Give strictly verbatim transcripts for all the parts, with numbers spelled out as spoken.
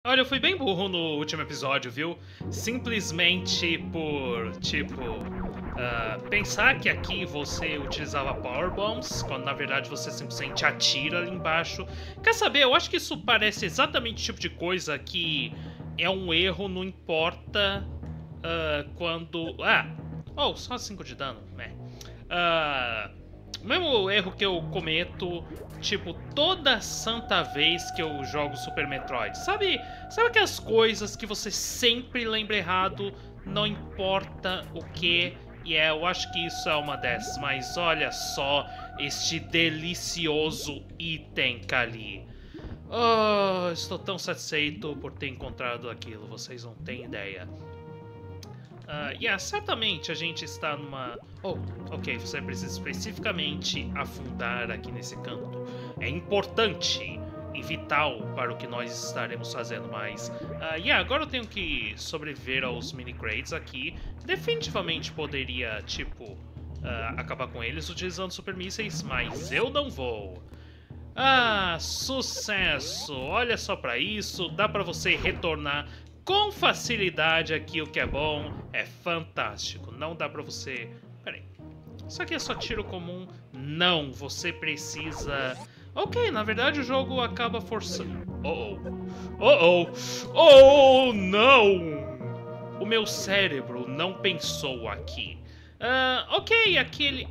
Olha, eu fui bem burro no último episódio, viu? Simplesmente por, tipo, uh, pensar que aqui você utilizava Power Bombs, quando na verdade você simplesmente atira ali embaixo. Quer saber? Eu acho que isso parece exatamente o tipo de coisa que é um erro, não importa uh, quando... Ah! Oh, só cinco de dano, né? Uh, o mesmo erro que eu cometo, tipo, toda santa vez que eu jogo Super Metroid. Sabe, sabe aquelas coisas que você sempre lembra errado, não importa o que, e é, eu acho que isso é uma dessas. Mas olha só este delicioso item, Kali. Oh, estou tão satisfeito por ter encontrado aquilo, vocês não têm ideia. Uh, yeah, certamente a gente está numa... Oh, ok, você precisa especificamente afundar aqui nesse canto. É importante e vital para o que nós estaremos fazendo, mas... Uh, yeah, agora eu tenho que sobreviver aos mini-crates aqui. Definitivamente poderia, tipo, uh, acabar com eles utilizando super mísseis, mas eu não vou. Ah, sucesso! Olha só para isso, dá para você retornar com facilidade aqui, o que é bom, é fantástico. Não dá pra você... Peraí, isso aqui é só tiro comum? Não, você precisa... Ok, na verdade o jogo acaba forçando... Oh, oh, oh, oh, oh, não! O meu cérebro não pensou aqui. Uh, ok, aquele...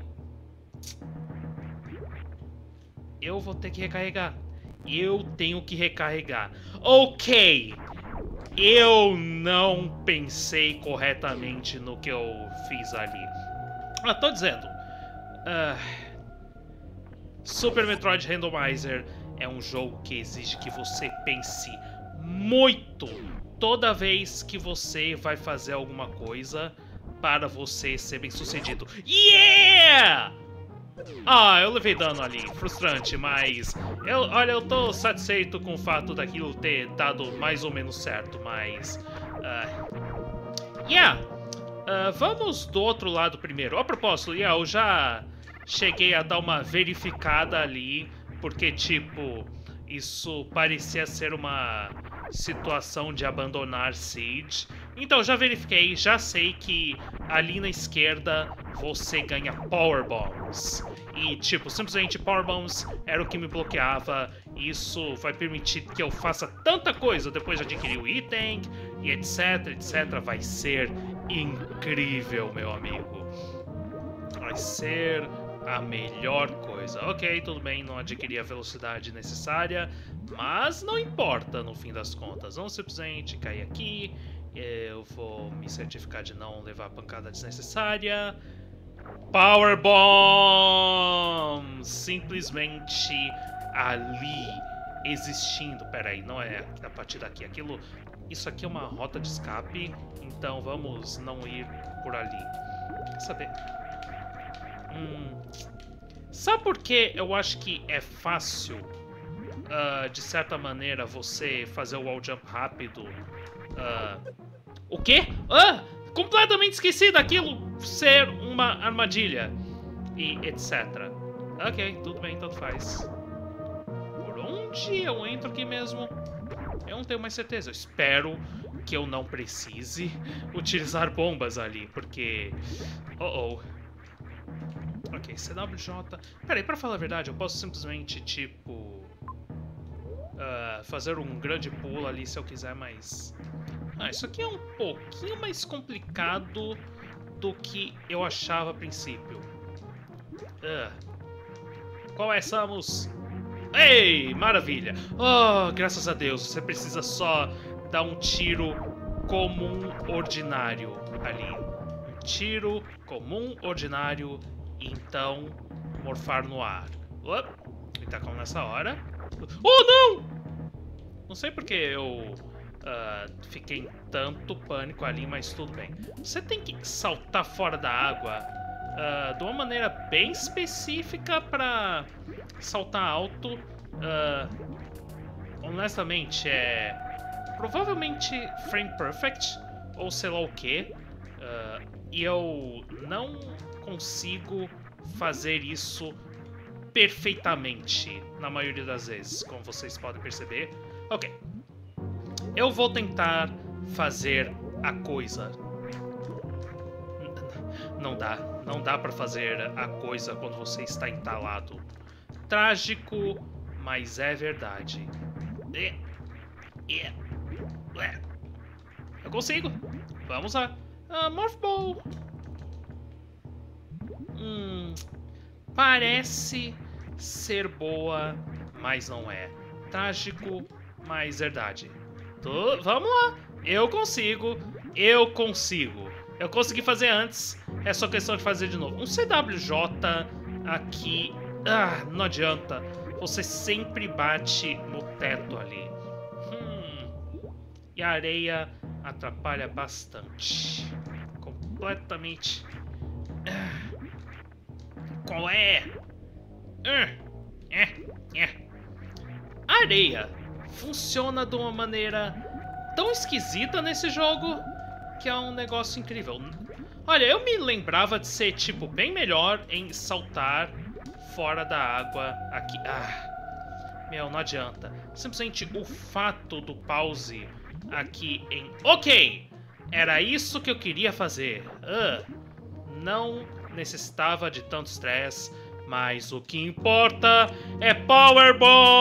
Eu vou ter que recarregar. Eu tenho que recarregar. Ok! Eu não pensei corretamente no que eu fiz ali. Ah, tô dizendo. Uh, Super Metroid Randomizer é um jogo que exige que você pense muito toda vez que você vai fazer alguma coisa para você ser bem sucedido. Yeah! Ah, eu levei dano ali, frustrante, mas... Eu, olha, eu tô satisfeito com o fato daquilo ter dado mais ou menos certo, mas... Uh, yeah! Uh, vamos do outro lado primeiro. A propósito, yeah, eu já cheguei a dar uma verificada ali, porque, tipo, isso parecia ser uma situação de abandonar Siege. Então, já verifiquei, já sei que ali na esquerda você ganha Power Bombs. E, tipo, simplesmente Power Bombs era o que me bloqueava. Isso vai permitir que eu faça tanta coisa depois de adquirir o item, e etc, etc. Vai ser incrível, meu amigo. Vai ser a melhor coisa. Ok, tudo bem, não adquiri a velocidade necessária, mas não importa no fim das contas. Vamos simplesmente cair aqui. Eu vou me certificar de não levar a pancada desnecessária. Power Bomb! Simplesmente ali existindo. Pera aí, não é a partir daqui. Aquilo, isso aqui é uma rota de escape, então vamos não ir por ali. Quer saber? Hum, sabe por que eu acho que é fácil, uh, de certa maneira, você fazer o wall jump rápido? Uh, o quê? Ah! Completamente esqueci daquilo ser uma armadilha. E etcétera. Ok, tudo bem, tanto faz. Por onde eu entro aqui mesmo? Eu não tenho mais certeza. Eu espero que eu não precise utilizar bombas ali, porque... Oh, oh. Ok, C W J... Peraí, pra falar a verdade, eu posso simplesmente, tipo... Uh, fazer um grande pulo ali se eu quiser, mas... Ah, isso aqui é um pouquinho mais complicado do que eu achava a princípio. Uh. Qual é, Samus? Ei, maravilha! Oh, graças a Deus, você precisa só dar um tiro comum ordinário ali. Um tiro comum ordinário e então morfar no ar. Oh, ele tá calmo nessa hora. Oh, não! Não sei porque eu... Uh, fiquei em tanto pânico ali, mas tudo bem. Você tem que saltar fora da água uh, de uma maneira bem específica para saltar alto. Uh, honestamente, é provavelmente frame perfect ou sei lá o que. Uh, e eu não consigo fazer isso perfeitamente na maioria das vezes, como vocês podem perceber. Ok. Eu vou tentar fazer a coisa. Não dá. Não dá pra fazer a coisa quando você está entalado. Trágico, mas é verdade. É. É. É. Eu consigo. Vamos lá. Ah, Morph Ball. Hum. Parece ser boa, mas não é. Trágico, mas verdade. Tô, vamos lá. Eu consigo. Eu consigo. Eu consegui fazer antes. É só questão de fazer de novo. Um C W J aqui. Ah, não adianta. Você sempre bate no teto ali. Hum. E a areia atrapalha bastante. Completamente. Ah. Qual é? Ah. É. É. A areia funciona de uma maneira tão esquisita nesse jogo que é um negócio incrível. Olha, eu me lembrava de ser, tipo, bem melhor em saltar fora da água aqui. Ah, meu, não adianta. Simplesmente o fato do pause aqui em... Ok, era isso que eu queria fazer. Ah, não necessitava de tanto estresse, mas o que importa é Power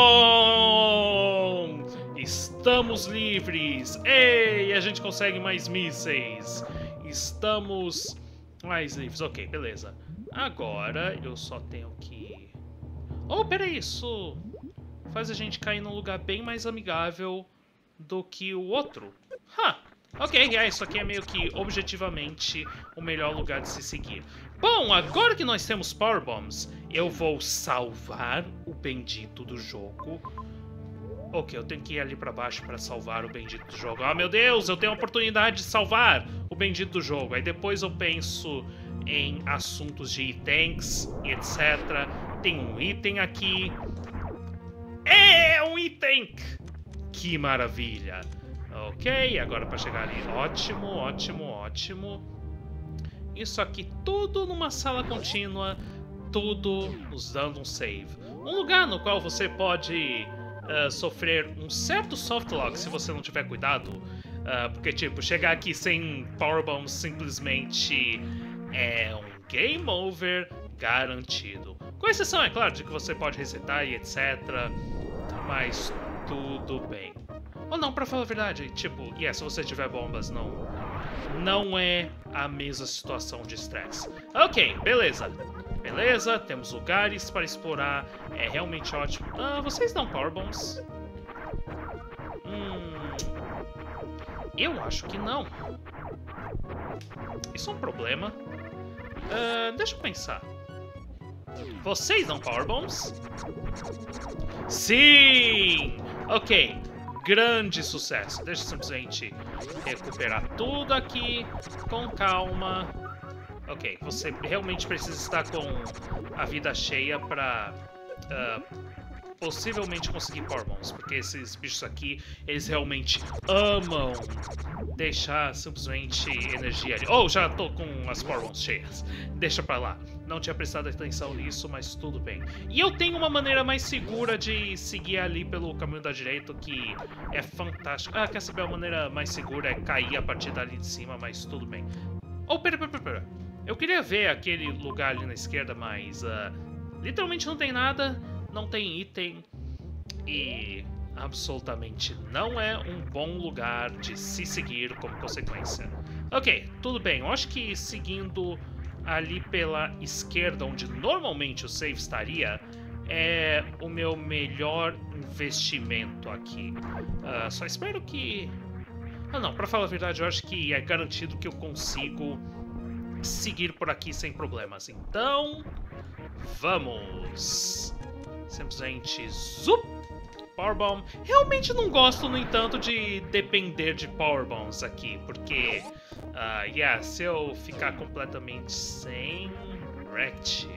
Bomb! Estamos livres! Ei, a gente consegue mais mísseis! Estamos mais livres. Ok, beleza. Agora eu só tenho que... Oh, peraí, isso faz a gente cair num lugar bem mais amigável do que o outro. Huh. Ok, é, isso aqui é meio que objetivamente o melhor lugar de se seguir. Bom, agora que nós temos Power Bombs, eu vou salvar o bendito do jogo. Ok, eu tenho que ir ali pra baixo pra salvar o bendito do jogo. Ah, meu Deus, eu tenho a oportunidade de salvar o bendito do jogo. Aí depois eu penso em assuntos de itens e etcétera. Tem um item aqui. É um item! Que maravilha! Ok, agora pra chegar ali. Ótimo, ótimo, ótimo. Isso aqui tudo numa sala contínua. Tudo nos dando um save. Um lugar no qual você pode... Uh, sofrer um certo softlock se você não tiver cuidado, uh, porque tipo, chegar aqui sem Power Bombs simplesmente é um game over garantido. Com exceção, é claro, de que você pode resetar e etcétera. Mas tudo bem. Ou não, pra falar a verdade, tipo, yeah, se você tiver bombas, não, não é a mesma situação de estresse. Ok, beleza. Beleza, temos lugares para explorar, é realmente ótimo. Ah, vocês dão Power Bombs? Hum, eu acho que não. Isso é um problema. Uh, deixa eu pensar. Vocês dão Power Bombs? Sim! Ok, grande sucesso. Deixa eu simplesmente recuperar tudo aqui com calma. Ok, você realmente precisa estar com a vida cheia pra uh, possivelmente conseguir Power Bombs, porque esses bichos aqui, eles realmente amam deixar simplesmente energia ali. Oh, já tô com as Power Bombs cheias. Deixa pra lá. Não tinha prestado atenção nisso, mas tudo bem. E eu tenho uma maneira mais segura de seguir ali pelo caminho da direita, que é fantástico. Ah, quer saber? A maneira mais segura é cair a partir dali de cima, mas tudo bem. Oh, pera, pera, pera, pera. Eu queria ver aquele lugar ali na esquerda, mas uh, literalmente não tem nada, não tem item e absolutamente não é um bom lugar de se seguir como consequência. Ok, tudo bem, eu acho que seguindo ali pela esquerda, onde normalmente o save estaria, é o meu melhor investimento aqui. Uh, só espero que... Ah não, pra falar a verdade, eu acho que é garantido que eu consigo seguir por aqui sem problemas. Então, vamos! Simplesmente zup! Powerbomb. Realmente não gosto, no entanto, de depender de Powerbombs aqui, porque, uh, yeah, se eu ficar completamente sem Wreckchip...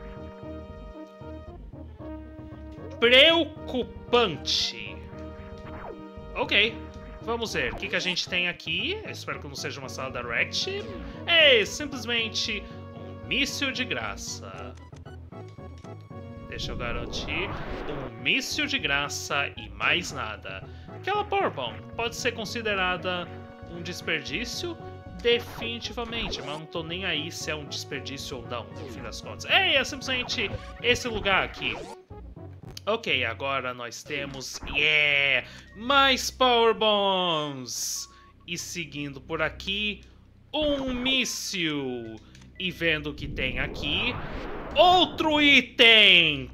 Preocupante! Ok. Vamos ver, o que, que a gente tem aqui? Eu espero que não seja uma sala da Wreckchip. É simplesmente um míssil de graça. Deixa eu garantir. Um míssil de graça e mais nada. aquela Powerbomb pode ser considerada um desperdício, definitivamente, mas não tô nem aí se é um desperdício ou não, no fim das contas. É, é simplesmente esse lugar aqui. Ok, agora nós temos, yeah, mais Powerbombs! E seguindo por aqui, um míssil. E vendo o que tem aqui, outro item!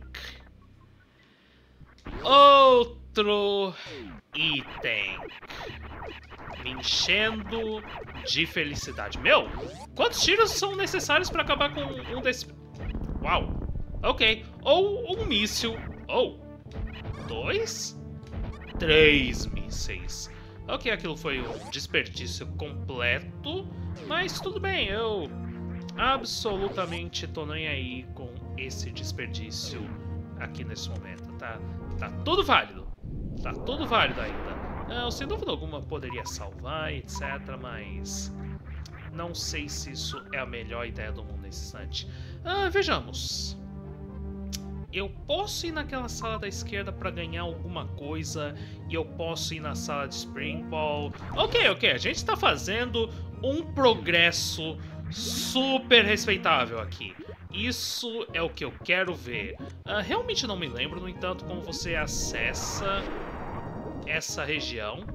Outro item. Me enchendo de felicidade. Meu, quantos tiros são necessários para acabar com um desses? Uau, ok. Ou um míssil. Ou dois? Três mísseis. Ok, aquilo foi um desperdício completo, mas tudo bem, eu absolutamente tô nem aí com esse desperdício aqui nesse momento, tá? Tá tudo válido, tá tudo válido ainda. Eu, sem dúvida alguma, poderia salvar, etcétera, mas não sei se isso é a melhor ideia do mundo nesse instante. Ah, vejamos. Eu posso ir naquela sala da esquerda para ganhar alguma coisa e eu posso ir na sala de Spring Ball. Ok, ok, a gente está fazendo um progresso super respeitável aqui. Isso é o que eu quero ver. Uh, realmente não me lembro, no entanto, como você acessa essa região.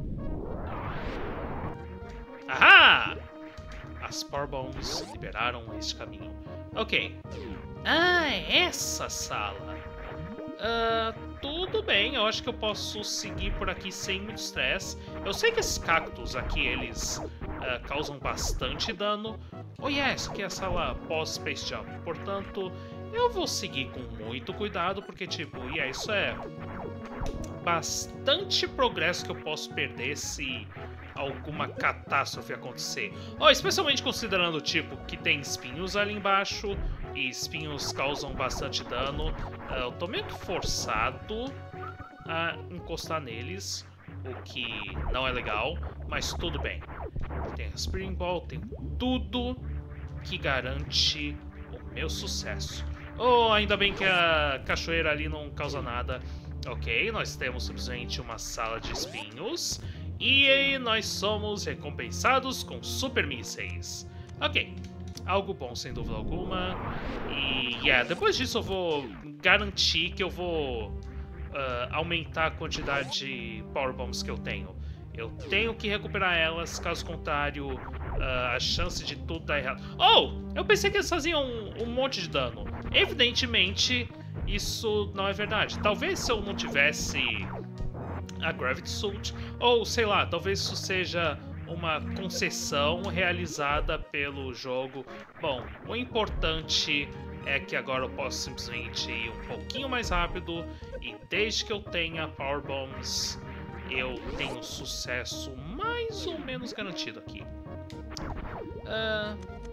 Ahá! As Powerbombs liberaram este caminho. Ok. Ah, é essa sala. Uh, tudo bem, eu acho que eu posso seguir por aqui sem muito estresse. Eu sei que esses cactos aqui, eles uh, causam bastante dano. Oh yeah, essa aqui é a sala pós-Space Jump. Portanto, eu vou seguir com muito cuidado, porque tipo, yeah, isso é bastante progresso que eu posso perder se alguma catástrofe acontecer. Oh, especialmente considerando tipo que tem espinhos ali embaixo. E espinhos causam bastante dano. Uh, eu tô meio que forçado a encostar neles, o que não é legal, mas tudo bem. Tem a Spring Ball, tem tudo que garante o meu sucesso. Oh, ainda bem que a cachoeira ali não causa nada. Ok, nós temos simplesmente uma sala de espinhos e nós somos recompensados com super mísseis. Ok. Algo bom, sem dúvida alguma. E, yeah, depois disso eu vou garantir que eu vou uh, aumentar a quantidade de Powerbombs que eu tenho. Eu tenho que recuperar elas, caso contrário, uh, a chance de tudo dar errado. Oh! Eu pensei que eles faziam um, um monte de dano. Evidentemente, isso não é verdade. Talvez se eu não tivesse a Gravity Suit, ou sei lá, talvez isso seja uma concessão realizada pelo jogo. Bom, o importante é que agora eu posso simplesmente ir um pouquinho mais rápido e desde que eu tenha Powerbombs, eu tenho sucesso mais ou menos garantido aqui. Uh,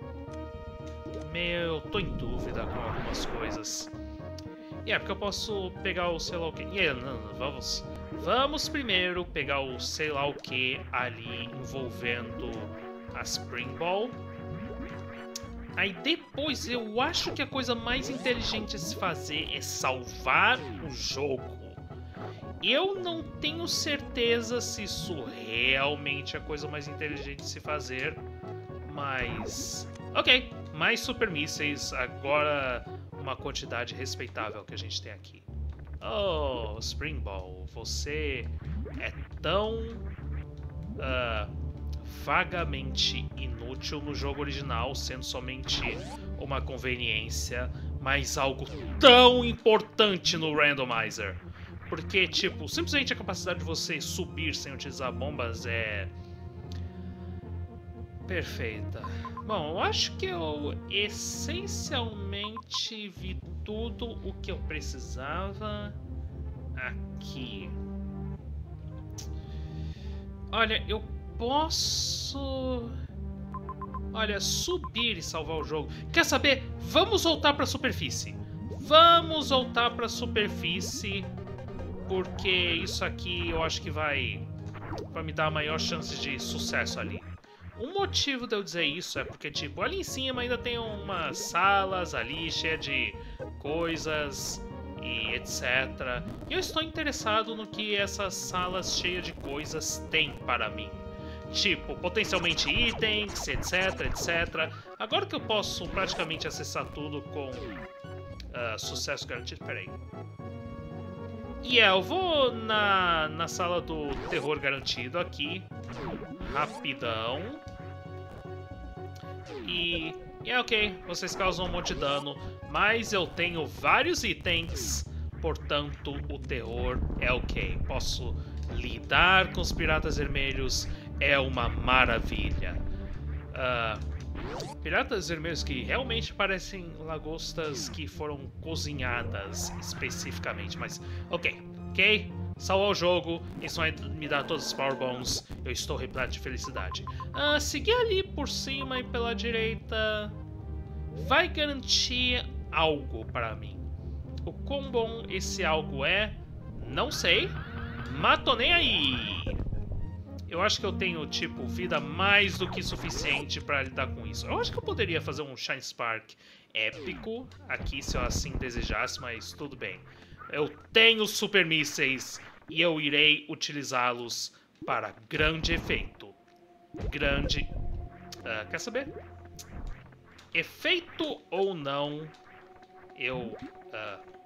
meu, tô em dúvida com algumas coisas. E é porque eu posso pegar o sei lá o que. Yeah, não, não, vamos... Vamos primeiro pegar o sei lá o que ali envolvendo a Spring Ball. Aí depois eu acho que a coisa mais inteligente a se fazer é salvar o jogo. Eu não tenho certeza se isso realmente é a coisa mais inteligente de se fazer, mas... Ok, mais super mísseis, agora uma quantidade respeitável que a gente tem aqui. Oh, Spring Ball, você é tão uh, vagamente inútil no jogo original, sendo somente uma conveniência, mas algo tão importante no Randomizer. Porque, tipo, simplesmente a capacidade de você subir sem utilizar bombas é perfeita. Bom, eu acho que eu essencialmente vi tudo o que eu precisava aqui. Olha, eu posso... Olha, subir e salvar o jogo. Quer saber? Vamos voltar para a superfície. Vamos voltar para a superfície, porque isso aqui eu acho que vai, vai me dar a maior chance de sucesso ali. O motivo de eu dizer isso é porque, tipo, ali em cima ainda tem umas salas ali cheias de coisas e etcétera. E eu estou interessado no que essas salas cheias de coisas têm para mim. Tipo, potencialmente itens, etc, etcétera. Agora que eu posso praticamente acessar tudo com uh, sucesso garantido... Peraí. E yeah, eu vou na, na sala do terror garantido aqui. Rapidão. E... E é ok, vocês causam um monte de dano, mas eu tenho vários itens, portanto o terror é ok. Posso lidar com os piratas vermelhos, é uma maravilha. Uh, piratas vermelhos que realmente parecem lagostas que foram cozinhadas especificamente, mas ok, ok? Salvar o jogo, isso vai me dar todos os Power Bombs, eu estou repleto de felicidade. Uh, seguir ali por cima e pela direita vai garantir algo para mim. O quão bom esse algo é, não sei, mas tô nem aí. Eu acho que eu tenho, tipo, vida mais do que suficiente para lidar com isso. Eu acho que eu poderia fazer um Shine Spark épico aqui se eu assim desejasse, mas tudo bem. Eu tenho super mísseis e eu irei utilizá-los para grande efeito. Grande... Uh, quer saber? Efeito ou não, eu... Uh,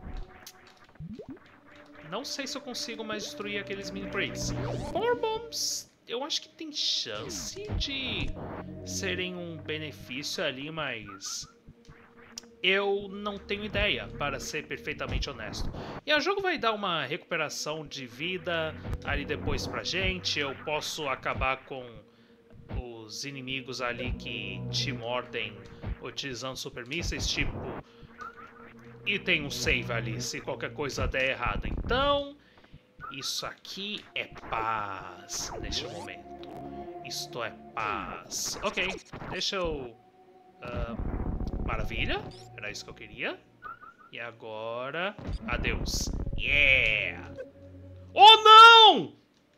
não sei se eu consigo mais destruir aqueles mini breaks. Power Bombs, eu acho que tem chance de serem um benefício ali, mas... eu não tenho ideia, para ser perfeitamente honesto. E o jogo vai dar uma recuperação de vida ali depois pra gente. Eu posso acabar com os inimigos ali que te mordem utilizando super mísseis, tipo... e tem um save ali, se qualquer coisa der errado. Então, isso aqui é paz neste momento. Isto é paz. Ok, deixa eu... Uh... maravilha, era isso que eu queria. E agora, adeus. Yeah! Oh, não!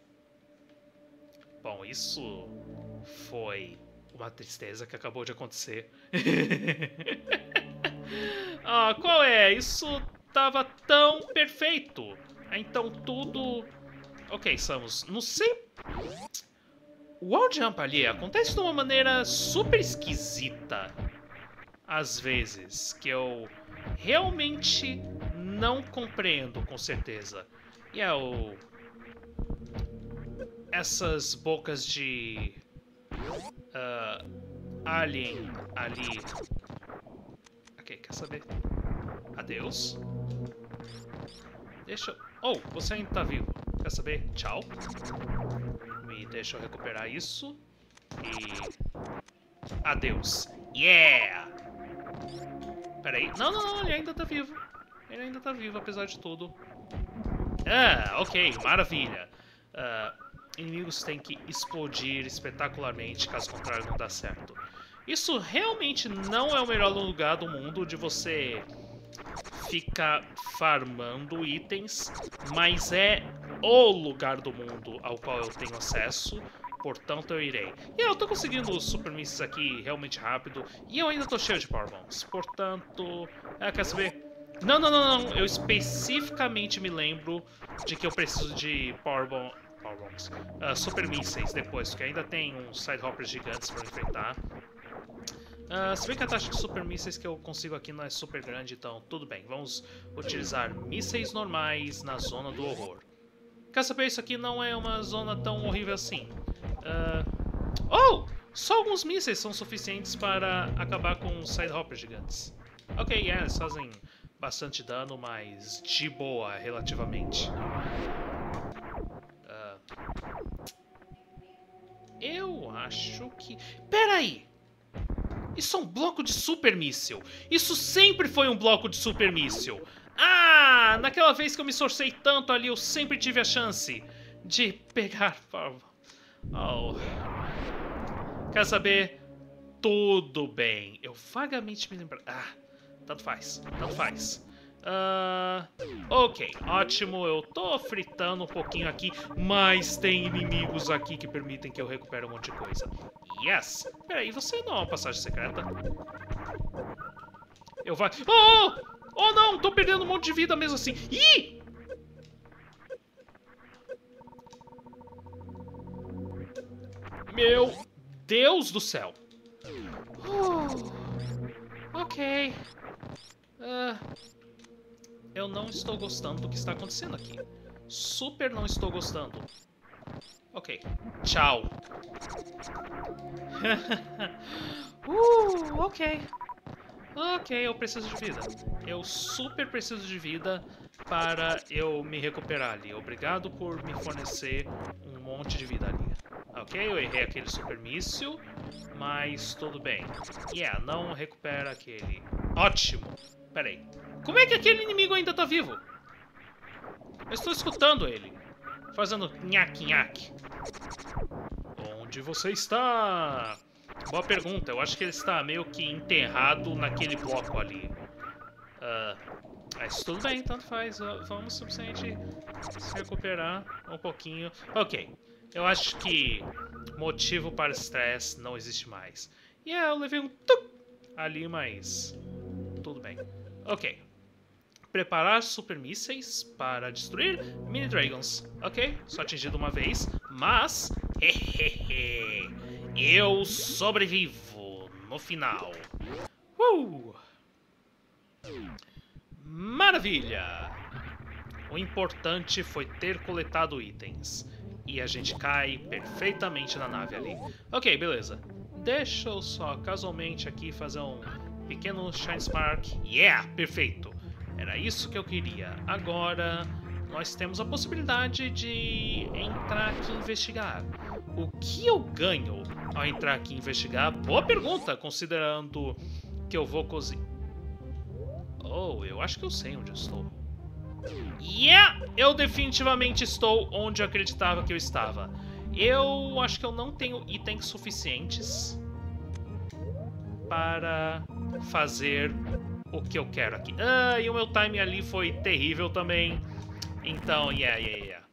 Bom, isso foi uma tristeza que acabou de acontecer. Ah, qual é? Isso tava tão perfeito. Então tudo... Ok, Samus, não sei... O wall jump ali acontece de uma maneira super esquisita. Às vezes, que eu realmente não compreendo com certeza. E é o... essas bocas de... Uh, alien ali... Ok, quer saber? Adeus. Deixa eu... Oh, você ainda tá vivo. Quer saber? Tchau. Me deixa eu recuperar isso. E... adeus. Yeah! Peraí. Não, não, não, ele ainda tá vivo. Ele ainda tá vivo, apesar de tudo. Ah, ok, maravilha. Uh, inimigos têm que explodir espetacularmente, caso contrário não dá certo. Isso realmente não é o melhor lugar do mundo de você ficar farmando itens, mas é o lugar do mundo ao qual eu tenho acesso. Portanto, eu irei. E eu tô conseguindo os super mísseis aqui realmente rápido. E eu ainda tô cheio de Power Bombs. Portanto... Ah, quer saber? Não, não, não, não. Eu especificamente me lembro de que eu preciso de Power, Bomb... Power Bombs. Uh, super mísseis depois, porque ainda tem uns Side Hoppers gigantes pra enfrentar. Uh, se bem que a taxa de super mísseis que eu consigo aqui não é super grande, então tudo bem. Vamos utilizar mísseis normais na zona do horror. Quer saber? Isso aqui não é uma zona tão horrível assim. Uh... Oh! Só alguns mísseis são suficientes para acabar com os Side Hoppers gigantes. Ok, yeah, eles fazem bastante dano, mas de boa, relativamente. Uh... Eu acho que... Peraí! Isso é um bloco de super míssil! Isso sempre foi um bloco de super míssil! Ah! Naquela vez que eu me esforcei tanto ali, eu sempre tive a chance de pegar... Oh. Quer saber? Tudo bem. Eu vagamente me lembro... Ah, tanto faz. Tanto faz. Uh, ok, ótimo. Eu tô fritando um pouquinho aqui, mas tem inimigos aqui que permitem que eu recupere um monte de coisa. Yes! Peraí, você não é uma passagem secreta? Eu vai... Oh! Oh não, tô perdendo um monte de vida mesmo assim. Ih! Meu Deus do céu. Uh, ok. Uh, eu não estou gostando do que está acontecendo aqui. Super não estou gostando. Ok. Tchau. uh, ok. Ok, eu preciso de vida. Eu super preciso de vida para eu me recuperar ali. Obrigado por me fornecer um monte de vida ali. Ok, eu errei aquele super míssil, mas tudo bem. Yeah, não recupera aquele. Ótimo. Pera aí. Como é que aquele inimigo ainda tá vivo? Eu estou escutando ele. Fazendo nhaque-nhaque. Onde você está? Boa pergunta. Eu acho que ele está meio que enterrado naquele bloco ali. Uh, mas tudo bem, tanto faz. Vamos simplesmente se recuperar um pouquinho. Ok. Eu acho que motivo para estresse não existe mais. E yeah, eu levei um tuc ali, mas tudo bem. Ok. Preparar super mísseis para destruir mini dragons. Ok, só atingido uma vez, mas hehehe, eu sobrevivo no final. Uh! Maravilha! O importante foi ter coletado itens. E a gente cai perfeitamente na nave ali. Ok, beleza. Deixa eu só casualmente aqui fazer um pequeno Shine Spark. Yeah, perfeito. Era isso que eu queria. Agora, nós temos a possibilidade de entrar aqui e investigar. O que eu ganho ao entrar aqui e investigar? Boa pergunta, considerando que eu vou cozinhar. Oh, eu acho que eu sei onde eu estou. Yeah! Eu definitivamente estou onde eu acreditava que eu estava. Eu acho que eu não tenho itens suficientes para fazer o que eu quero aqui. Ah, e o meu time ali foi terrível também. Então, yeah, yeah, yeah.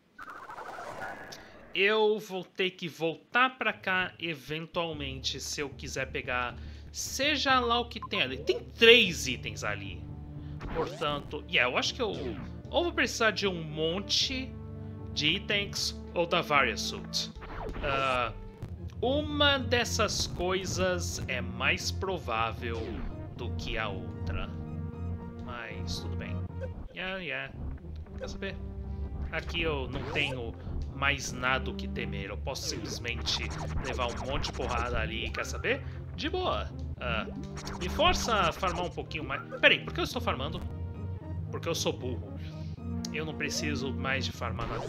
Eu vou ter que voltar pra cá eventualmente se eu quiser pegar seja lá o que tem ali. Tem três itens ali. Portanto, yeah, eu acho que eu ou vou precisar de um monte de itens ou da Various Suit. Uh, uma dessas coisas é mais provável do que a outra. Mas tudo bem. Yeah, yeah. Quer saber? Aqui eu não tenho mais nada o que temer. Eu posso simplesmente levar um monte de porrada ali. Quer saber? De boa. Uh, me força a farmar um pouquinho mais. Peraí, por que eu estou farmando? Porque eu sou burro. Eu não preciso mais de farmar nada.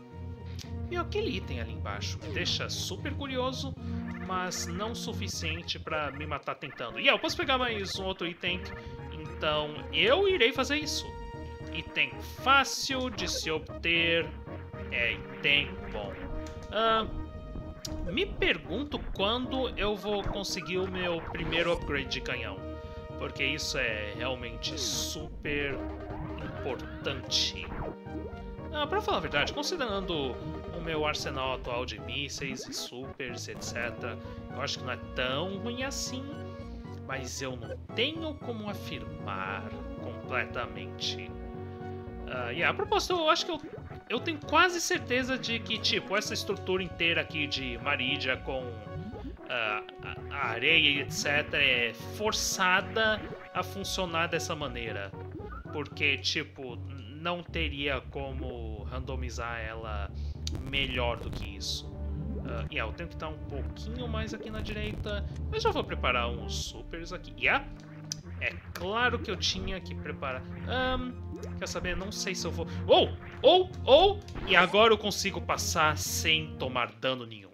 E aquele item ali embaixo me deixa super curioso, mas não suficiente pra me matar tentando. E yeah, eu posso pegar mais um outro item, então eu irei fazer isso. Item fácil de se obter, é item bom. Uh, me pergunto quando eu vou conseguir o meu primeiro upgrade de canhão, porque isso é realmente super importante. Ah, pra falar a verdade, considerando o meu arsenal atual de mísseis e supers, etcétera, eu acho que não é tão ruim assim, mas eu não tenho como afirmar completamente. Uh, yeah, a propósito, eu acho que eu, eu tenho quase certeza de que, tipo, essa estrutura inteira aqui de Maridia com uh, a, a areia e etcétera é forçada a funcionar dessa maneira. Porque, tipo, não teria como randomizar ela melhor do que isso. Uh, yeah, eu tenho que estar um pouquinho mais aqui na direita. Mas já vou preparar uns supers aqui. Yeah, é claro que eu tinha que preparar. Um, quer saber? Não sei se eu vou... Oh! Oh! Oh! E agora eu consigo passar sem tomar dano nenhum.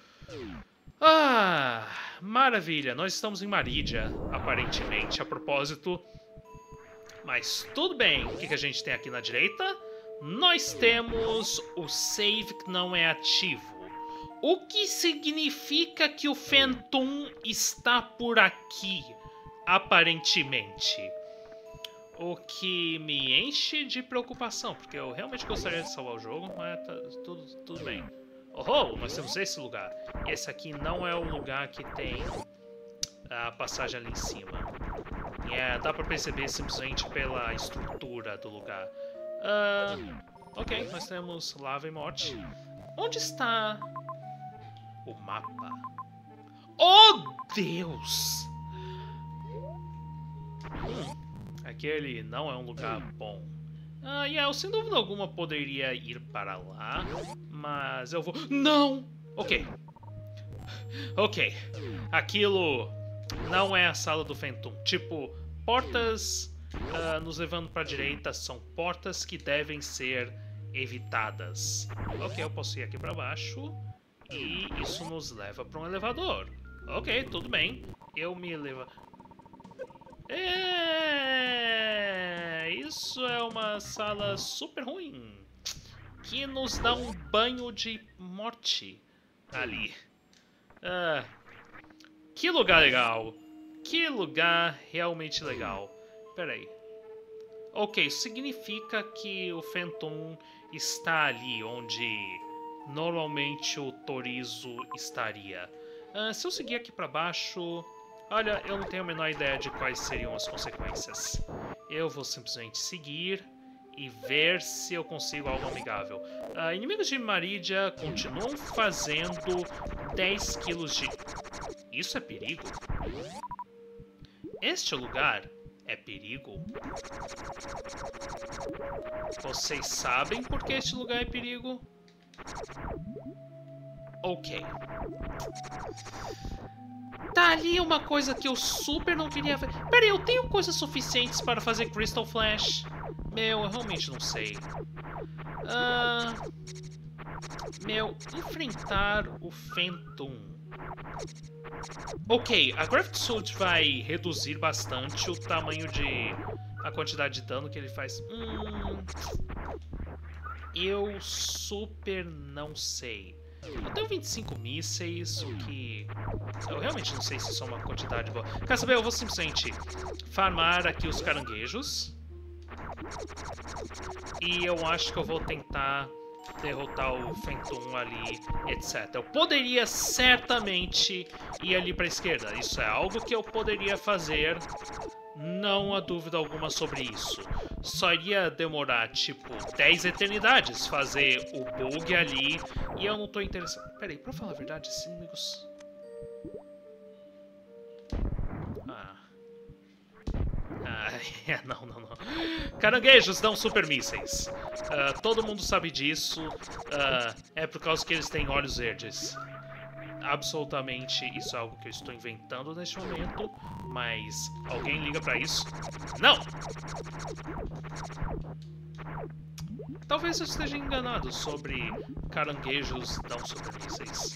Ah! Maravilha! Nós estamos em Maridia, aparentemente. A propósito... Mas tudo bem, o que, que a gente tem aqui na direita? Nós temos o save que não é ativo. O que significa que o Phantom está por aqui, aparentemente. O que me enche de preocupação, porque eu realmente gostaria de salvar o jogo, mas tá tudo, tudo bem. Oh, nós temos esse lugar. Esse aqui não é o lugar que tem a passagem ali em cima. é, dá pra perceber simplesmente pela estrutura do lugar. Uh, ok, nós temos lava e morte. Onde está o mapa? Oh, Deus! Hum, aquele não é um lugar bom. Ah, yeah, eu sem dúvida alguma poderia ir para lá, mas eu vou... Não! Ok. Ok. Aquilo não é a sala do Phantom. Tipo, portas uh, nos levando para a direita são portas que devem ser evitadas. Ok, eu posso ir aqui para baixo e isso nos leva para um elevador. Ok, tudo bem. Eu me levo... É... Isso é uma sala super ruim que nos dá um banho de morte ali. Ah, que lugar legal. Que lugar realmente legal. Pera aí. Ok, isso significa que o Phantom está ali onde normalmente o Torizo estaria. Ah, se eu seguir aqui para baixo... Olha, eu não tenho a menor ideia de quais seriam as consequências. Eu vou simplesmente seguir e ver se eu consigo algo amigável. Uh, inimigos de Maridia continuam fazendo dez quilos de... Isso é perigo? Este lugar é perigo? Vocês sabem por que este lugar é perigo? Ok. Tá ali uma coisa que eu super não queria ver. Pera aí, eu tenho coisas suficientes para fazer Crystal Flash? Meu, eu realmente não sei. Ah, meu, enfrentar o Phantom. Ok, a Gravity Suit vai reduzir bastante o tamanho de... a quantidade de dano que ele faz. Hum, eu super não sei. Eu tenho vinte e cinco mísseis, o que... eu realmente não sei se isso é uma quantidade boa. Quer saber? Eu vou simplesmente farmar aqui os caranguejos. E eu acho que eu vou tentar derrotar o Phantom ali, etcétera. Eu poderia certamente ir ali para a esquerda. Isso é algo que eu poderia fazer. Não há dúvida alguma sobre isso. Só iria demorar, tipo, dez eternidades fazer o bug ali. E eu não tô interessado... Pera aí, pra falar a verdade, esses inimigos... Ah... Ah, é, não, não, não. Caranguejos dão super mísseis. Uh, todo mundo sabe disso. Uh, é por causa que eles têm olhos verdes. Absolutamente, isso é algo que eu estou inventando neste momento, mas alguém liga pra isso? Não! Talvez eu esteja enganado sobre caranguejos não super mísseis.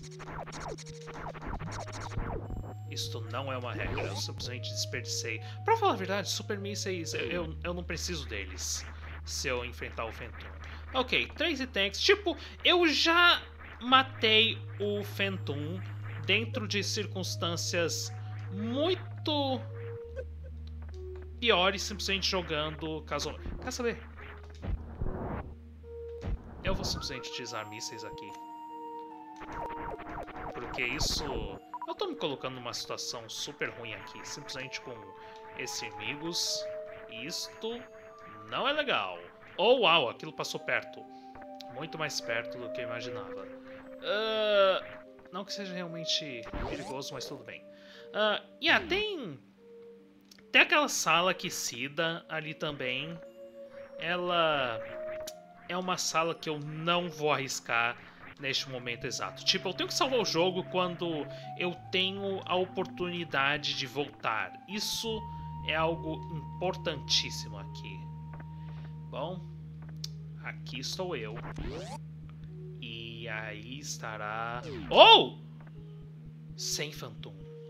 Isto não é uma regra, eu simplesmente desperdicei. Pra falar a verdade, super mísseis, eu, eu não preciso deles se eu enfrentar o Phantom. Ok, três tanks. Tipo, eu já matei o Phantom dentro de circunstâncias muito piores, simplesmente jogando casual. Quer saber? Eu vou simplesmente utilizar mísseis aqui. Porque isso... eu tô me colocando numa situação super ruim aqui, simplesmente com esses inimigos. Isto não é legal. Oh, uau, aquilo passou perto. Muito mais perto do que eu imaginava. Uh, não que seja realmente perigoso, mas tudo bem. Uh, yeah, tem... tem aquela sala aquecida ali também. Ela é uma sala que eu não vou arriscar neste momento exato. Tipo, eu tenho que salvar o jogo quando eu tenho a oportunidade de voltar. Isso é algo importantíssimo aqui. Bom, aqui estou eu. E aí estará... Oh! Sem Phantom.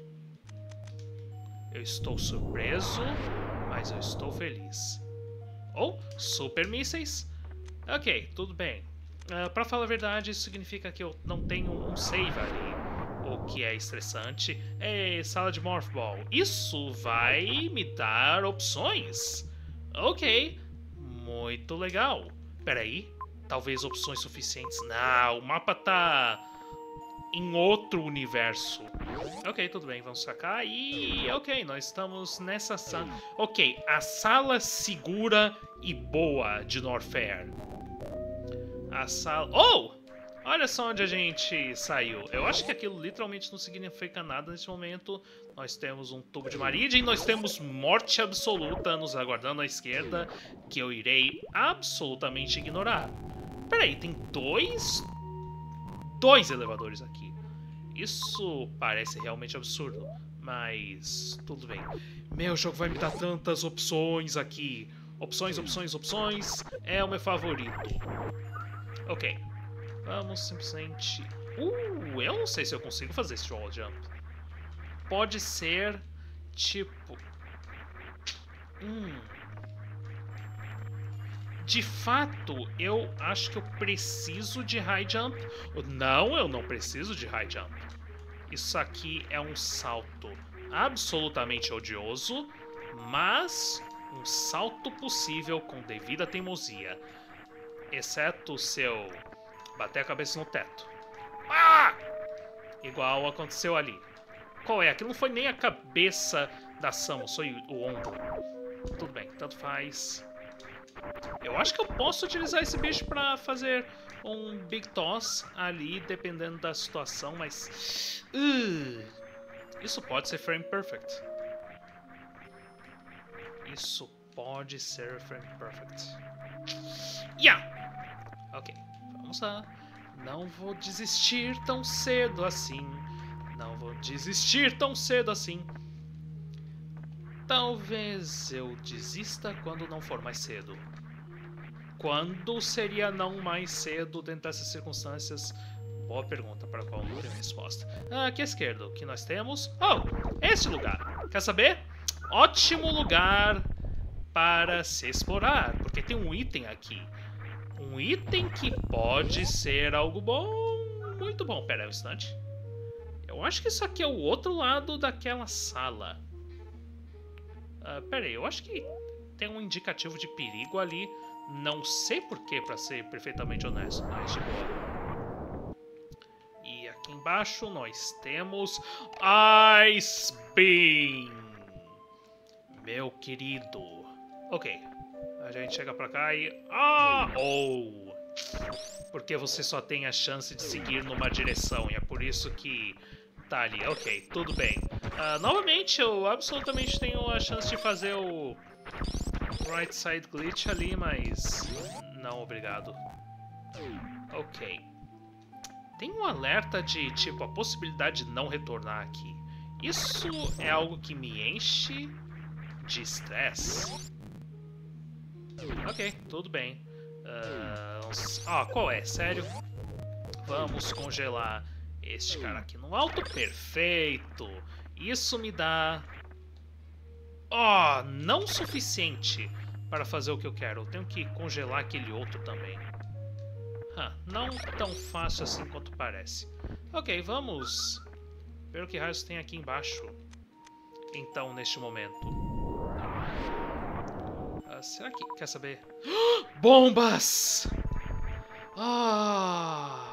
Eu estou surpreso, mas eu estou feliz. Oh, super mísseis. Ok, tudo bem. Uh, pra falar a verdade, isso significa que eu não tenho um save ali, o que é estressante. É sala de Morph Ball. Isso vai me dar opções. Ok, muito legal. Peraí, talvez opções suficientes. Não, o mapa tá em outro universo. Ok, tudo bem, vamos sacar. E ok, nós estamos nessa sala. Ok, a sala segura e boa de Norfair. A sala... Oh! Olha só onde a gente saiu. Eu acho que aquilo literalmente não significa nada nesse momento. Nós temos um tubo de Meridian, nós temos morte absoluta nos aguardando à esquerda, que eu irei absolutamente ignorar. Peraí, tem dois... Dois elevadores aqui. Isso parece realmente absurdo, mas tudo bem. Meu jogo vai me dar tantas opções aqui. Opções, opções, opções. É o meu favorito. Ok. Vamos simplesmente... Uh, eu não sei se eu consigo fazer esse wall jump. Pode ser, tipo... Hum... De fato, eu acho que eu preciso de high jump. Não, eu não preciso de high jump. Isso aqui é um salto absolutamente odioso, mas um salto possível com devida teimosia. Exceto se eu bater a cabeça no teto. Ah! Igual aconteceu ali. Qual é? Aquilo não foi nem a cabeça da Samus, foi o ombro. Tudo bem, tanto faz. Eu acho que eu posso utilizar esse bicho pra fazer um Big Toss ali, dependendo da situação, mas... Uh, isso pode ser frame perfect. Isso pode ser frame perfect. Yeah! Ok, vamos lá. Não vou desistir tão cedo assim. Não vou desistir tão cedo assim. Talvez eu desista quando não for mais cedo. Quando seria não mais cedo dentro dessas circunstâncias? Boa pergunta para a qual não tenho resposta. Ah, aqui à esquerda, o que nós temos? Oh, esse lugar. Quer saber? Ótimo lugar para se explorar, porque tem um item aqui. Um item que pode ser algo bom, muito bom. Pera aí um instante. Eu acho que isso aqui é o outro lado daquela sala. Uh, pera aí, eu acho que tem um indicativo de perigo ali. Não sei porquê, pra ser perfeitamente honesto, mas de boa. E aqui embaixo nós temos Ice Beam. Meu querido. Ok. A gente chega pra cá e... Ah! Oh! Porque você só tem a chance de seguir numa direção. E é por isso que tá ali. Ok, tudo bem. Uh, novamente, eu absolutamente tenho a chance de fazer o right side glitch ali, mas não, obrigado. Ok. Tem um alerta de, tipo, a possibilidade de não retornar aqui. Isso é algo que me enche de estresse. Ok, tudo bem. Uh, ah, qual é? Sério? Vamos congelar este cara aqui no alto. Perfeito. Isso me dá... Oh, não suficiente para fazer o que eu quero. Eu tenho que congelar aquele outro também. Huh, não tão fácil assim quanto parece. Ok, vamos ver o que raios tem aqui embaixo. Então, neste momento. Uh, será que... Quer saber? Bombas! Ah!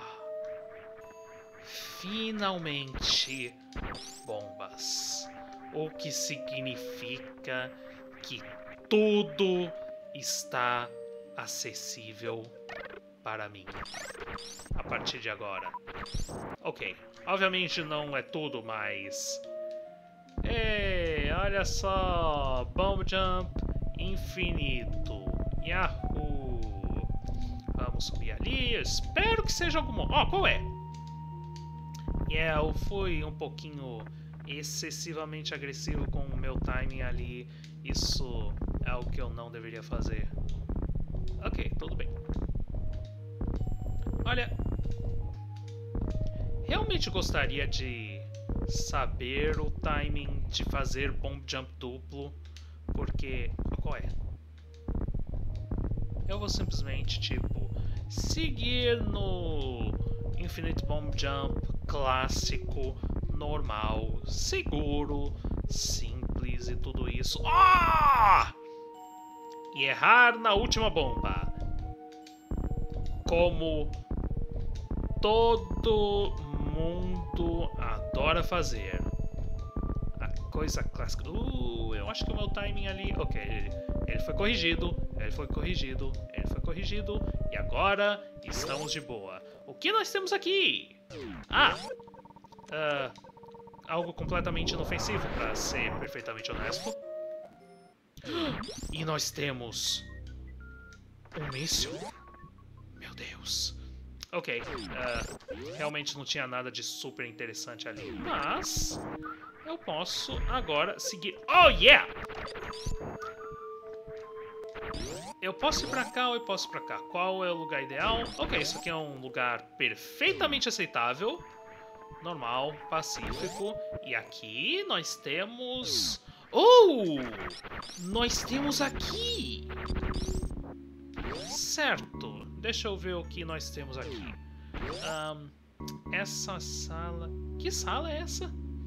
Finalmente, bombas. O que significa que tudo está acessível para mim a partir de agora. Ok, obviamente não é tudo, mas... Ei, olha só! Bomb Jump infinito. Yahoo! Vamos subir ali. Eu espero que seja alguma... Ó, oh, qual é? Yeah, eu fui um pouquinho excessivamente agressivo com o meu timing ali. Isso é algo que eu não deveria fazer. Ok, tudo bem. Olha, realmente gostaria de saber o timing de fazer bomb jump duplo, porque... Qual é? Eu vou simplesmente, tipo, seguir no Infinite Bomb Jump clássico, normal, seguro, simples e tudo isso. Oh! E errar na última bomba. Como todo mundo adora fazer. A coisa clássica. Uh, eu acho que o meu timing ali... Ok, ele, ele foi corrigido, ele foi corrigido, ele foi corrigido. E agora estamos de boa. O que nós temos aqui? Ah! Uh, algo completamente inofensivo, pra ser perfeitamente honesto. E nós temos... um míssil. Meu Deus. Ok, uh, realmente não tinha nada de super interessante ali, mas eu posso agora seguir... Oh, yeah! Eu posso ir pra cá ou eu posso ir pra cá? Qual é o lugar ideal? Ok, isso aqui é um lugar perfeitamente aceitável. Normal, pacífico. E aqui nós temos... Oh! Nós temos aqui... Certo. Deixa eu ver o que nós temos aqui. Um, essa sala... Que sala é essa?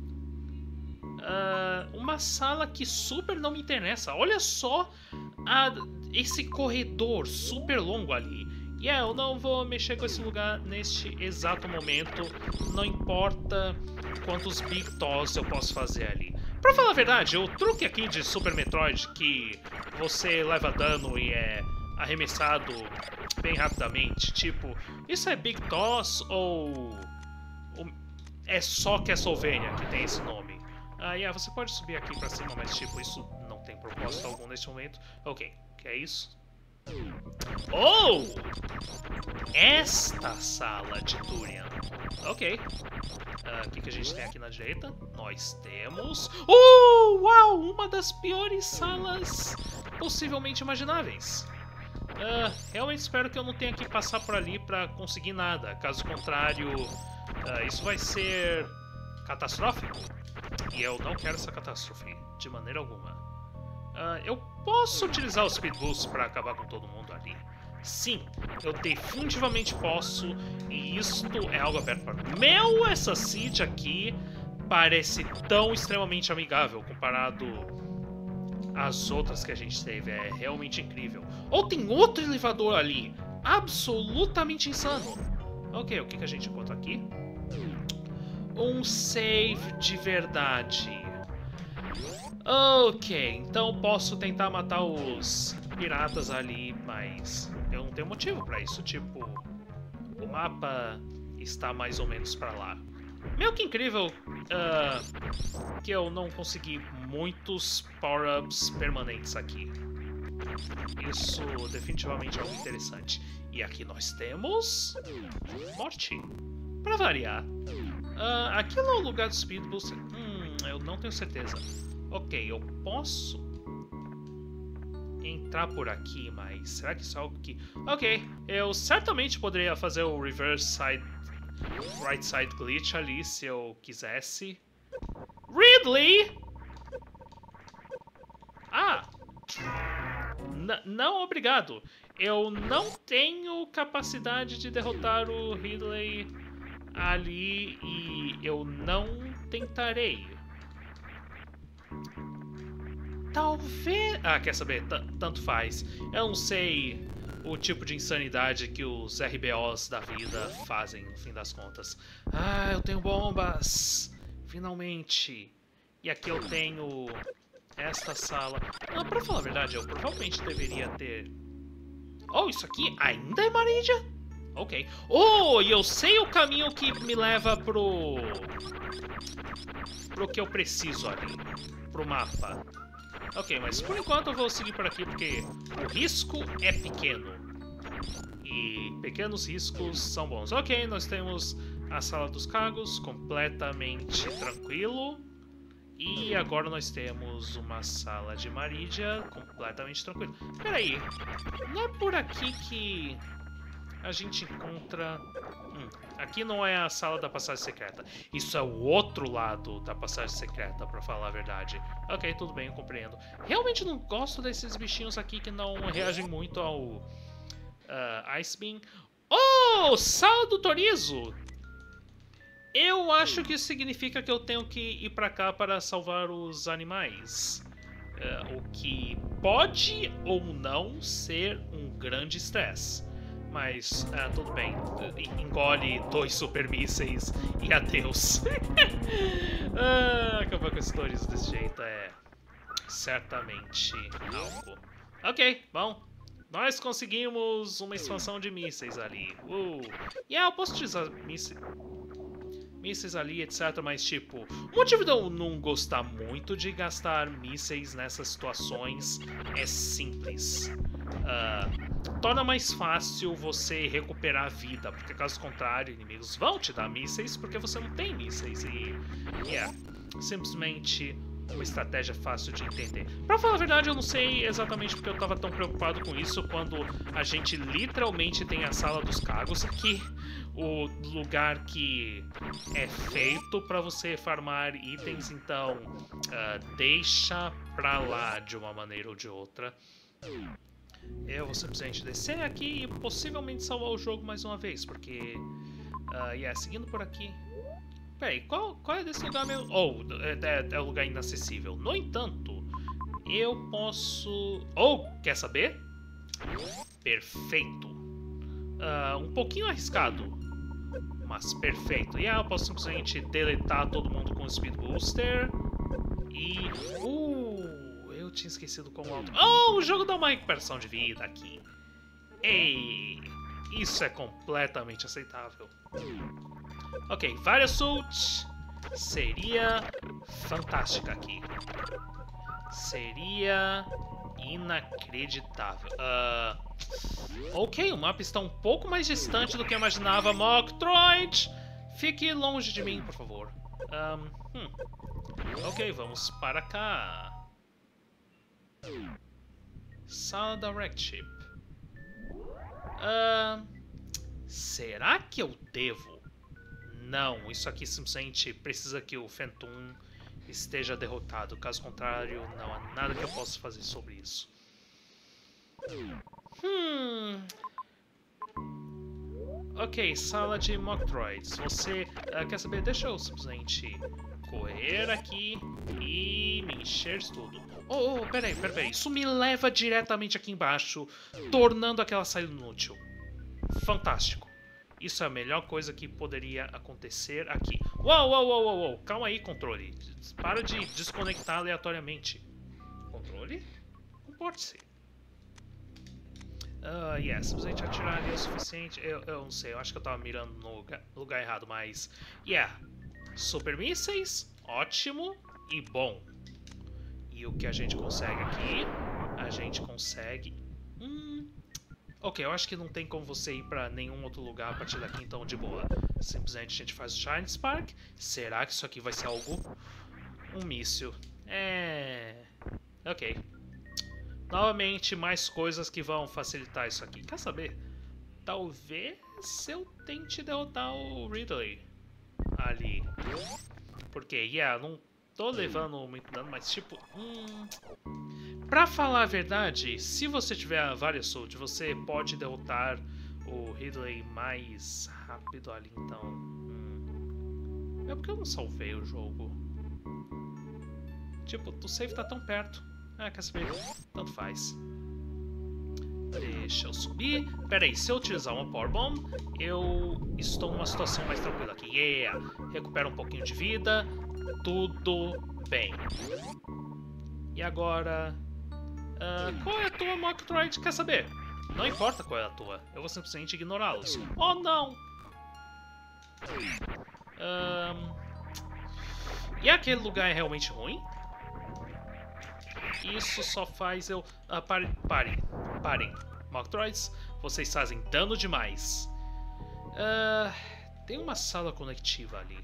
Uh, uma sala que super não me interessa. Olha só a, esse corredor super longo ali. E yeah, eu não vou mexer com esse lugar neste exato momento. Não importa quantos Big Toss eu posso fazer ali. Pra falar a verdade, o truque aqui de Super Metroid, que você leva dano e é arremessado bem rapidamente, tipo, isso é Big Toss ou, ou é só Castlevania que tem esse nome? Ah, yeah, você pode subir aqui pra cima, mas tipo, isso não tem propósito algum neste momento. Ok, que é isso? Oh! Esta sala de Durian. Ok. O uh, que, que a gente tem aqui na direita? Nós temos... Oh! Uau! Uma das piores salas possivelmente imagináveis. Uh, realmente espero que eu não tenha que passar por ali pra conseguir nada. Caso contrário, uh, isso vai ser catastrófico. E eu não quero essa catástrofe de maneira alguma. Uh, eu posso utilizar o Speed Boost para acabar com todo mundo ali? Sim, eu definitivamente posso, e isto é algo aberto para mim. Meu, essa Seed aqui parece tão extremamente amigável comparado às outras que a gente teve. É realmente incrível. Ou tem outro elevador ali, absolutamente insano. Ok, o que, que a gente encontra aqui? Um save de verdade. Ok, então posso tentar matar os piratas ali, mas eu não tenho motivo pra isso. Tipo, o mapa está mais ou menos pra lá. Meio que incrível uh, que eu não consegui muitos power-ups permanentes aqui. Isso definitivamente é algo interessante. E aqui nós temos... morte. Pra variar. Uh, aquilo é o lugar do Speed Boost? Hum, eu não tenho certeza. Ok, eu posso entrar por aqui, mas será que isso é algo que... Ok, eu certamente poderia fazer o reverse side... right side glitch ali, se eu quisesse. Ridley! Ah! N não, obrigado. Eu não tenho capacidade de derrotar o Ridley ali e eu não tentarei. Talvez... Ah, quer saber? T tanto faz. Eu não sei o tipo de insanidade que os R B Os da vida fazem, no fim das contas. Ah, eu tenho bombas! Finalmente! E aqui eu tenho esta sala. Ah, pra falar a verdade, eu provavelmente deveria ter... Oh, isso aqui ainda é Maridia? Ok. Oh, e eu sei o caminho que me leva pro... pro que eu preciso ali. Pro mapa. Ok, mas por enquanto eu vou seguir por aqui porque o risco é pequeno. E pequenos riscos são bons. Ok, nós temos a sala dos cargos, completamente tranquilo. E agora nós temos uma sala de Maridia, completamente tranquilo. Peraí, não é por aqui que a gente encontra... Hum, aqui não é a sala da passagem secreta. Isso é o outro lado da passagem secreta, pra falar a verdade. Ok, tudo bem, eu compreendo. Realmente não gosto desses bichinhos aqui que não reagem muito ao uh, Ice Beam. Oh, sala do Torizo! Eu acho que isso significa que eu tenho que ir pra cá para salvar os animais. Uh, o que pode ou não ser um grande estresse. Mas, ah, tudo bem. Engole dois super mísseis e adeus. ah, acabar com histórias desse jeito é certamente algo. Ok, bom. Nós conseguimos uma expansão de mísseis ali. Uh. E yeah, eu posso utilizar mísseis, mísseis ali, etcétera. Mas, tipo, o motivo de eu não gostar muito de gastar mísseis nessas situações é simples. Uh, torna mais fácil você recuperar a vida, porque caso contrário, inimigos vão te dar mísseis porque você não tem mísseis. E, yeah, simplesmente uma estratégia fácil de entender. Pra falar a verdade, eu não sei exatamente porque eu tava tão preocupado com isso quando a gente literalmente tem a Sala dos Cagos aqui, o lugar que é feito pra você farmar itens, então uh, deixa pra lá de uma maneira ou de outra. Eu vou simplesmente descer aqui e possivelmente salvar o jogo mais uma vez, porque... Uh, yeah, seguindo por aqui... Peraí, qual, qual é desse lugar mesmo? Oh, é, é um lugar inacessível. No entanto, eu posso... Oh, quer saber? Perfeito. Uh, um pouquinho arriscado, mas perfeito. E yeah, eu posso simplesmente deletar todo mundo com o Speed Booster. E... Uh, eu tinha esquecido como alto... Oh, o jogo dá uma recuperação de vida aqui. Ei, isso é completamente aceitável. Ok, Variasult seria fantástica aqui. Seria inacreditável. Uh, ok, o mapa está um pouco mais distante do que eu imaginava. Moktroid, fique longe de mim, por favor. Um, hum. Ok, vamos para cá. Sala da Wreckship. Uh, será que eu devo? Não, isso aqui simplesmente precisa que o Phantom esteja derrotado. Caso contrário, não há nada que eu possa fazer sobre isso. Hum... Ok, sala de Moktroids. Você uh, quer saber? Deixa eu simplesmente correr aqui e me encher de tudo. Oh, oh, peraí, peraí, peraí. Isso me leva diretamente aqui embaixo, tornando aquela saída inútil. Fantástico. Isso é a melhor coisa que poderia acontecer aqui. Uau, uau, uau, uau, uau. Calma aí, controle. Para de desconectar aleatoriamente. Controle? Comporte-se. Uh, yeah, simplesmente atirar ali é o suficiente. Eu, eu não sei, eu acho que eu tava mirando no lugar, lugar errado, mas... Yeah. Super mísseis, ótimo e bom. E o que a gente consegue aqui? A gente consegue... Hum... Ok, eu acho que não tem como você ir pra nenhum outro lugar a partir daqui, então de boa. Simplesmente a gente faz o Shine Spark. Será que isso aqui vai ser algo? Um míssil. É... Ok. Novamente, mais coisas que vão facilitar isso aqui. Quer saber? Talvez eu tente derrotar o Ridley ali. Porque, yeah, não tô levando muito dano, mas tipo... Hum... Pra falar a verdade, se você tiver a Variasult, você pode derrotar o Ridley mais rápido ali, então... Hum... É porque eu não salvei o jogo. Tipo, o save tá tão perto. Ah, quer saber? Tanto faz. Deixa eu subir. Pera aí, se eu utilizar uma Power Bomb, eu estou numa situação mais tranquila aqui. Yeah! Recupera um pouquinho de vida. Tudo bem. E agora... Uh, qual é a tua, Moktroid? Quer saber? Não importa qual é a tua. Eu vou simplesmente ignorá-los. Oh, não! Um... E aquele lugar é realmente ruim? Isso só faz eu... Ah, pare, pare, parem. Moktroids, vocês fazem dano demais. Uh, tem uma sala conectiva ali.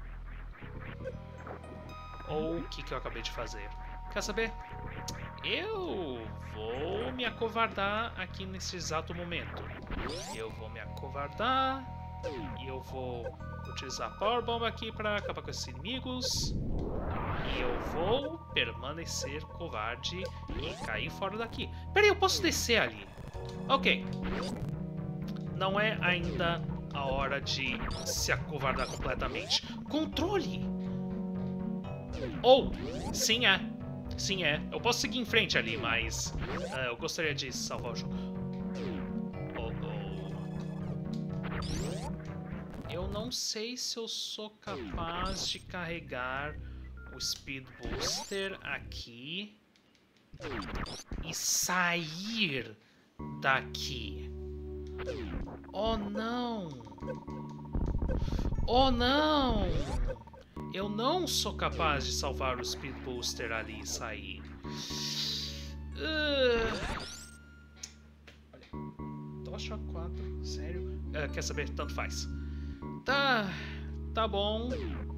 Ou o que, que eu acabei de fazer? Quer saber? Eu vou me acovardar aqui nesse exato momento. Eu vou me acovardar. E eu vou utilizar a Power Bomb aqui para acabar com esses inimigos. E eu vou permanecer covarde e cair fora daqui. Pera aí, eu posso descer ali. Ok. Não é ainda a hora de se acovardar completamente. Controle! Ou, oh, sim é. Sim é. Eu posso seguir em frente ali, mas uh, eu gostaria de salvar o jogo. Oh, oh. não sei se eu sou capaz de carregar o Speed Booster aqui e sair daqui. Oh não! Oh não! Eu não sou capaz de salvar o Speed Booster ali e sair. Uh... Tocha quatro, sério? Uh, quer saber? Tanto faz. Tá, tá bom.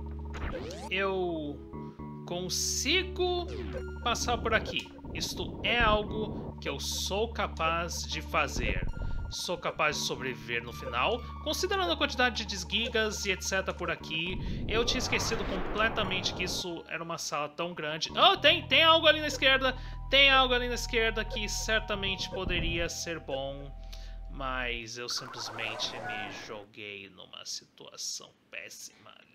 Eu consigo passar por aqui. Isto é algo que eu sou capaz de fazer. Sou capaz de sobreviver no final, considerando a quantidade de desgigas e etc por aqui. Eu tinha esquecido completamente que isso era uma sala tão grande. Oh, tem, tem algo ali na esquerda. Tem algo ali na esquerda que certamente poderia ser bom. Mas eu simplesmente me joguei numa situação péssima ali.